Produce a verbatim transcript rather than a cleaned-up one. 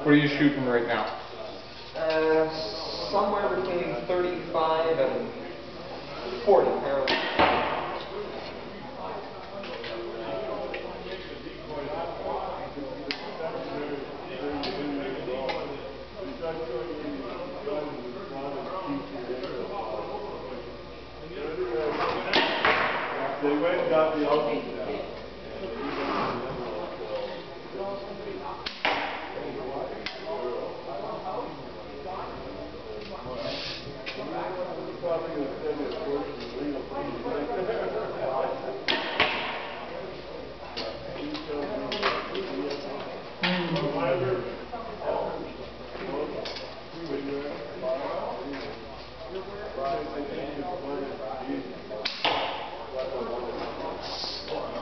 What are you shooting right now? Uh, somewhere between thirty-five and forty pounds. They went and got the other one. Mm.